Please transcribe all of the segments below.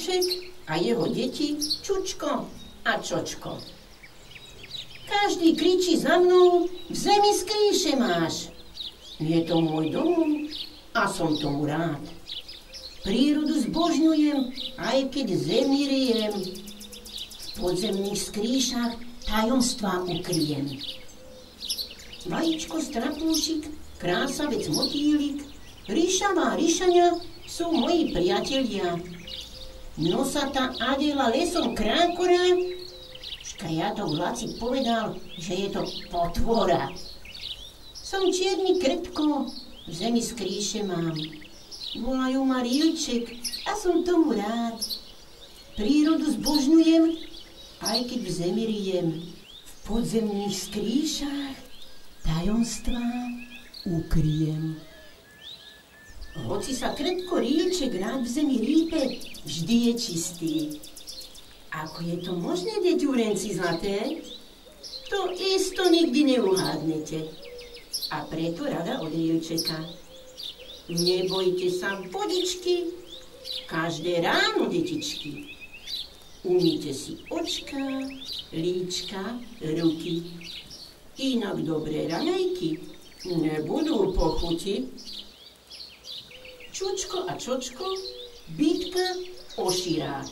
Rílček a jeho deti Čučko a Čočko. Každý kričí za mnou, v zemi skrýše máš. Je to môj dom a som tomu rád. Prírodu zbožňujem, aj keď zemi rijem. V podzemných skrýšach tajomstvá ukryjem. Vajíčko, strapúšik, krásavec, motýlik, ríšavá ríšania sú moji priatelia. Nosatá Adela lesom krákora, škriatov Laci povedal, že je to potvora. Som čierny krtko, v zemi skrýše mám. Volajú ma Rílček a som tomu rád. Prírodu zbožňujem, aj keď v zemi rijem. V podzemných skrýšach tajomstvá ukryjem. Hoci sa krtko Rílček rád v zemi rýpe, vždy je čistý. Ako je to možné, deťúrenci zlaté? To isto nikdy neuhádnete. A preto rada od Rílčeka. Nebojte sa vodičky, každé ráno, detičky. Umýte si očka, líčka, ruky. Inak dobré raňajky nebudú po chuti. Čučko a Čočko, bitka o širák.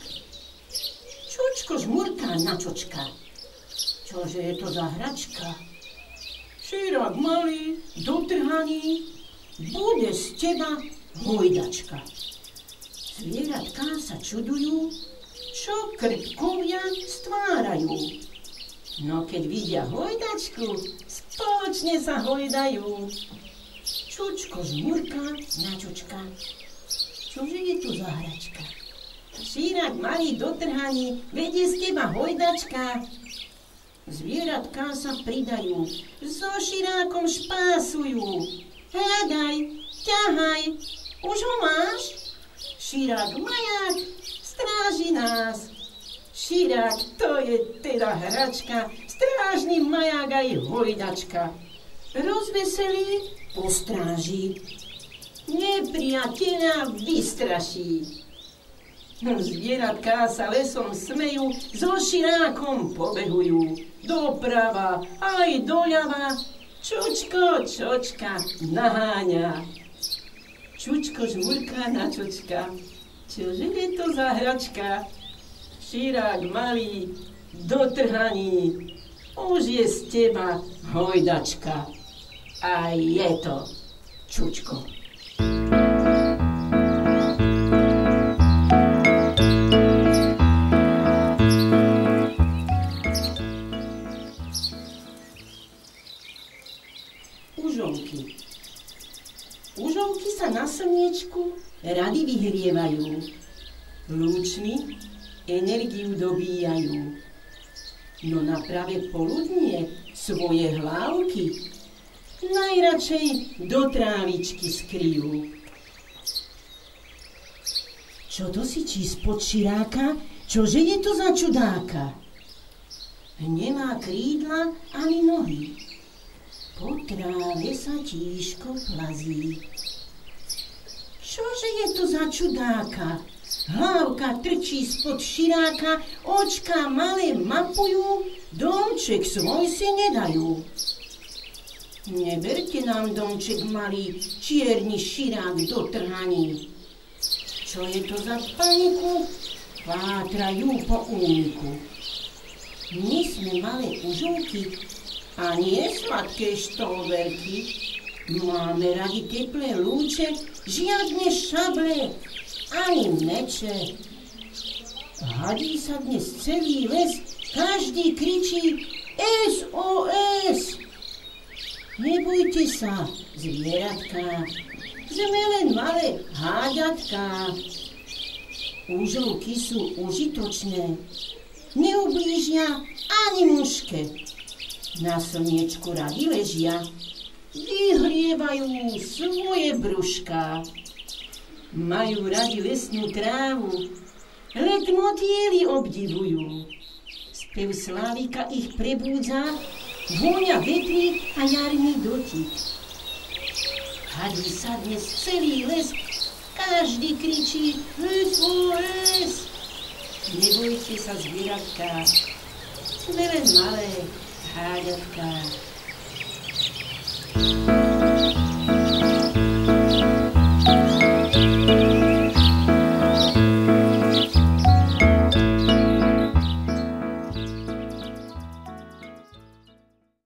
Čučko žmurká na Čočka. Čože je to za hračka? Širák malý, dotrhaný, bude z teba hojdačka. Zvieratká sa čudujú, čo krtkovia stvárajú. No keď vidia hojdačku, spoločne sa hojdajú. Čučko žmurká na Čočka. Čože je tu za hračka? Šírák malý dotrhaný, vedie z teba hojdačka. Zvieratká sa pridajú, so širákom špásujú. Hľadaj, ťahaj, už ho máš? Širák maják stráži nás. Širák, to je teda hračka, strážny maják aj hojdačka. Rozveselí, postráži, nepriateľa vystraší. Zvieratká sa lesom smejú, so širákom pobehujú. Doprava aj doľava, Čučko Čočka naháňa. Čučko žmurká na Čočka. Čože je to za hračka? Širák malý, dotrhaný, už je z teba hojdačka. A je to Čučko. Užovky sa na slniečku rady vyhrievajú. Lúčmi energiu dobíjajú. No na pravé poludnie svoje hlávky najradšej do trávičky skryjú. Čo to si čí spod širáka? Čože je to za čudáka? Nemá krídla ani nohy. Po tráve sa tížko plazí. Čože je to za čudáka? Hlávka trčí spod širáka, očka malé mapujú, domček svoj si nedajú. Neberte nám domček malý, čierny širák dotrhaný. Čo je to za paniku? Pátrajú po úniku. My sme malé užovky, a nie sladké štolverky. Máme radi teplé lúče, žiadne šable, ani meče. Hadí sa dnes celý les, každý kričí SOS. Nebojte sa, zvieratká, sme len malé háďatká. Užovky sú užitočné, neublížia ani muške. Na slniečku radi ležia, vyhrievajú svoje brúška. Majú radi lesnú trávu, let motýli obdivujú. Spev Slávika ich prebúdza, vôňa vetrí a jarný dotyk. Hadí sa dnes celý les, každý kričí SOS. Nebojte sa, zvieratka, sme len malé háďatka.